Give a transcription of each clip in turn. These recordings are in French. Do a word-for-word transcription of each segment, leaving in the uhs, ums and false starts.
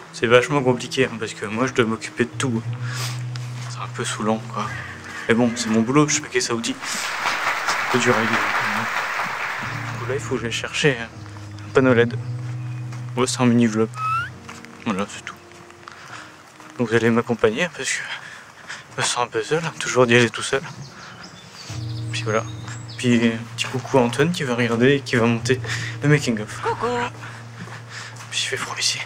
C'est vachement compliqué hein, parce que moi je dois m'occuper de tout. C'est un peu saoulant quoi. Mais bon, c'est mon boulot, je suis paquet ça outils. C'est un peu dur à aider. Donc là, il faut que j'aille chercher un panneau L E D. Ouais, c'est un mini vlog. Voilà, c'est tout. Donc vous allez m'accompagner parce que je me sens un peu seul, toujours d'y aller tout seul. Puis voilà. Puis petit coucou à Antoine qui va regarder et qui va monter le making of. Coucou. Voilà. Puis il fait froid ici.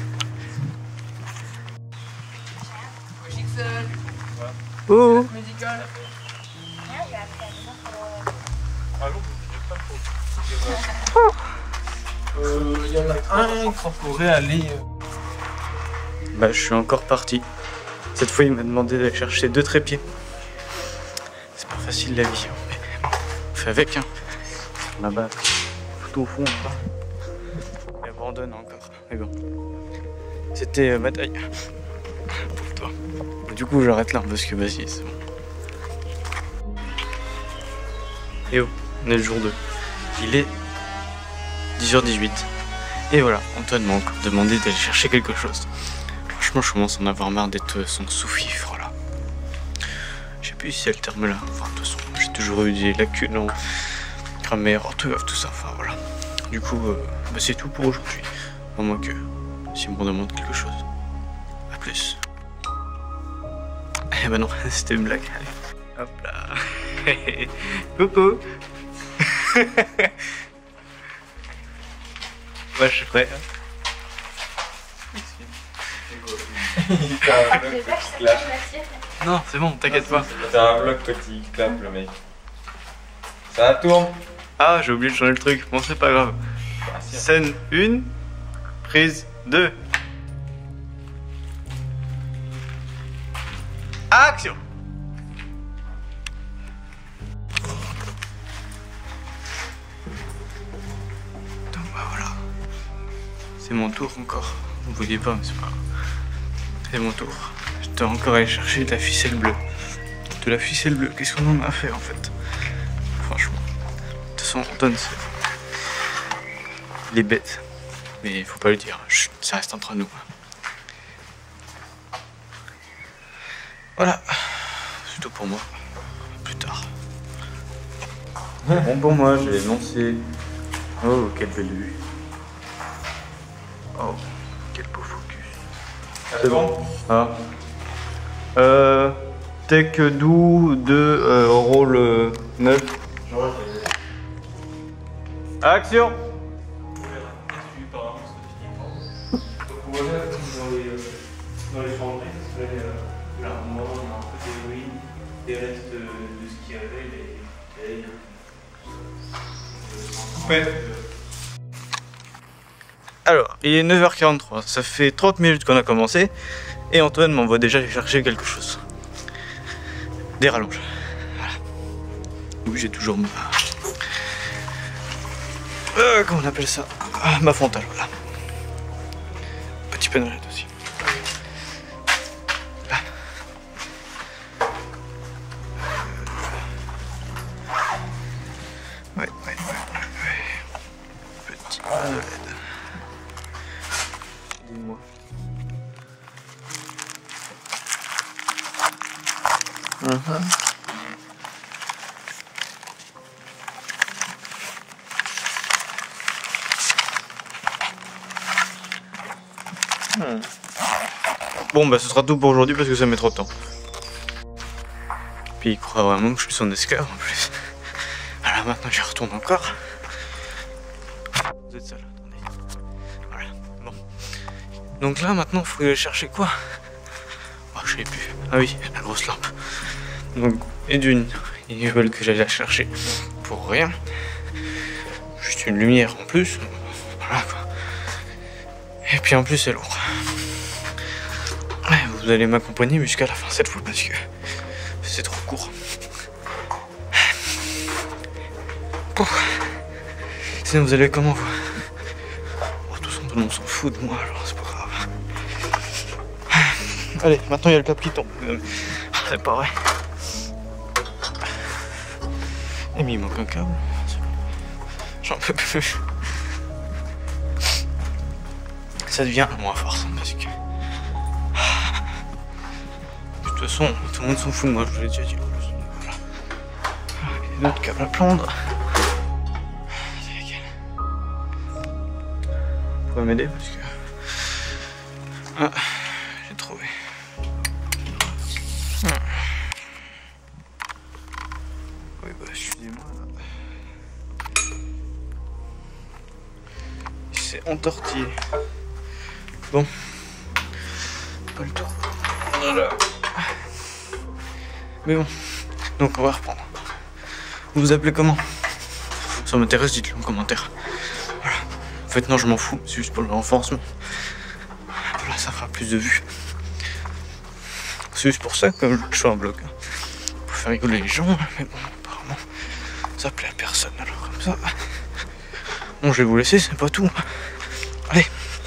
Oh. Musical. Il y en a un qu'on pourrait aller. Bah, je suis encore parti. Cette fois, il m'a demandé d'aller chercher deux trépieds. C'est pas facile la vie. Mais on fait avec, hein. Là-bas, tout au fond, là. Il abandonne encore. Mais bon. C'était euh, ma taille. Pour toi. Du coup, j'arrête là parce que vas-y, c'est bon. Et oh, on est le jour deux. Il est dix heures dix-huit. Et voilà, Antoine m'a encore demandé d'aller chercher quelque chose. Franchement, je commence à en avoir marre d'être son sous-fifre là. Je sais plus si c'est le terme là. Enfin, de toute façon, j'ai toujours eu des lacunes en grammaire, orthographe, tout ça. Enfin, voilà. Du coup, euh, bah, c'est tout pour aujourd'hui. À moins que, s'il me demande quelque chose. A plus. Eh ben non, c'était une blague. Allez. Hop là. Coucou. Moi, je suis prêt. Non, c'est bon, t'inquiète pas. C'est un vlog petit, clap le mec. Ça tourne. Ah, j'ai oublié de changer le truc. Bon, c'est pas grave. Scène un, prise deux. Action. Donc bah voilà. C'est mon tour encore. Vous voyez pas, mais c'est pas grave. C'est mon tour. Je dois encore aller chercher de la ficelle bleue. De la ficelle bleue, qu'est-ce qu'on en a fait en fait? Franchement. De toute façon, Antoine, il est bête. Mais il faut pas le dire. Chut, ça reste entre nous. Voilà. C'est tout pour moi. Plus tard. Bon pour moi, je vais lancer. Oh, quelle belle vue. Oh, quel beau focus. C'est bon. Ah. Euh. Tech doux de euh, rôle euh, neuf. Action. Dans les fonderies, ça serait euh, l'armoire, un peu des ruines, des restes de, de ce qu'il y avait, les cailles. Ouais. Alors, il est neuf heures quarante-trois, ça fait trente minutes qu'on a commencé, et Antoine m'envoie déjà aller chercher quelque chose. Des rallonges. Voilà. Oui, j'ai toujours ma... Euh, comment on appelle ça? Ah, ma frontale, voilà. Petit panneau aussi. Ouais, ouais, ouais, ouais. Petit panneau L E D. Dis-moi. Uh-huh. Hmm. Bon bah ce sera tout pour aujourd'hui parce que ça met trop de temps. Puis il croit vraiment que je suis son esclave en plus. Alors maintenant j'y retourne encore. Vous êtes seul, attendez. Voilà, bon. Donc là maintenant il faut aller chercher quoi? Oh je sais plus. Ah oui, la grosse lampe. Donc, et d'une, ils veulent que j'aille la chercher pour rien. Juste une lumière en plus. Voilà quoi. Et puis en plus c'est lourd. Ouais, vous allez m'accompagner jusqu'à la fin cette fois parce que c'est trop court. Pouf. Sinon vous allez comment vous? Oh, de toute façon tout le monde s'en fout de moi alors c'est pas grave. Allez, maintenant il y a le câble qui tombe. C'est pas vrai. Et mais il manque un câble. J'en peux plus. ça devient moins force parce que. De toute façon, tout le monde s'en fout, moi je vous l'ai déjà dit. Voilà. Il y a d'autres câbles à prendre. Vous pouvez m'aider parce que. Ah, j'ai trouvé. Hmm. Oui, bah, excusez-moi. C'est entortillé. Bon. Pas le tour. Voilà. Mais bon. Donc, on va reprendre. Vous vous appelez comment? Ça m'intéresse, dites-le en commentaire. Voilà. En fait, non, je m'en fous. C'est juste pour le renforcement. Voilà, ça fera plus de vues. C'est juste pour ça que je fais un blog. Pour faire rigoler les gens. Mais bon, apparemment, ça plaît à personne. Alors, comme ça. Bon, je vais vous laisser, c'est pas tout. Allez.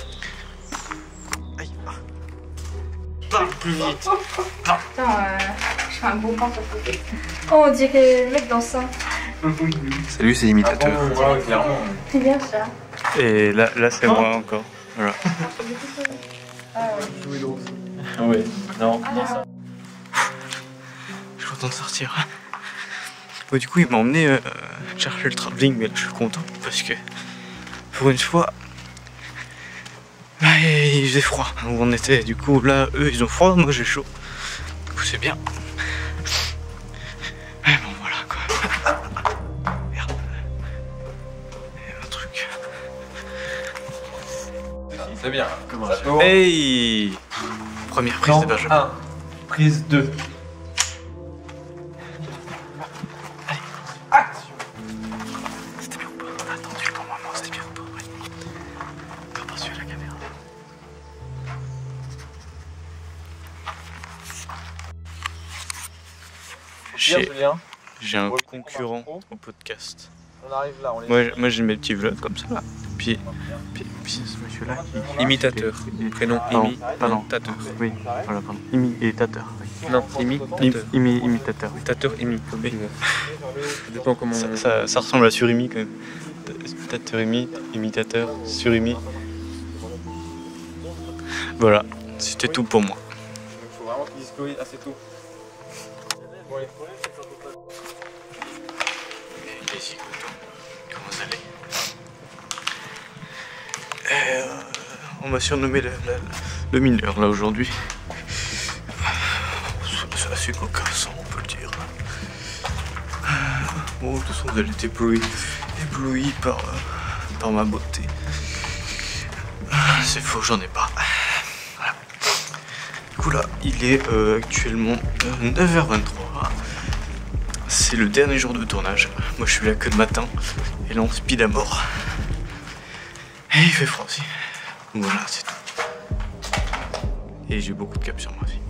Aïe. Parle plus vite. Putain, euh, je fais un gros pas. Oh, on dirait le mec dans ça. Salut, c'est l'imitateur. Ah bon, ouais, clairement. C'est bien ça. Et là, là c'est moi encore. Voilà. Ah Ouais, non, non, ça. Je suis content de sortir. Bon, du coup, il m'a emmené euh, chercher le travelling, mais là, je suis content parce que pour une fois, bah, il faisait froid où on était. Du coup, là, eux, ils ont froid, moi j'ai chaud. Du coup, c'est bien. Mais bon, voilà quoi. Merde. Il y a un truc. C'est bien. Comment ça? Hey! Première prise de Benjamin. un. Prise deux. C'était bien ou pas? On a attendu le bon moment, c'était bien ou pas? Oui. Encore pas suivre la caméra. J'ai j'ai un concurrent au podcast. On arrive là, on est. Moi, moi j'ai mes petits vlogs comme ça. Puis, puis, puis ce monsieur-là qui... Imitateur. Prénom Pardon, pardon. imitateur. Oui, voilà, pardon. Imitateur. Non, Im, imitateur. imi, imitateur. oui. Imitateur, imi. Oui. Ça dépend comment Ça, on... ça, ça ressemble à surimi quand même. Imitateur, imi, imitateur, surimi. Voilà, c'était tout pour moi. Il faut vraiment qu'ils disent Chloé assez tôt. Bon, allez. Les écoutons, comment ça allait? Euh, on m'a surnommé le, le, le mineur là aujourd'hui. C'est assez cocasse, on peut le dire. Bon, de toute façon, vous allez être ébloui, ébloui par, euh, par ma beauté. C'est faux, j'en ai pas. Voilà. Du coup, là, il est euh, actuellement euh, neuf heures vingt-trois. C'est le dernier jour de tournage. Moi, je suis là que le matin. Et là, on speed à mort. Et il fait froid aussi. Voilà, c'est tout. Et j'ai beaucoup de cap sur moi aussi.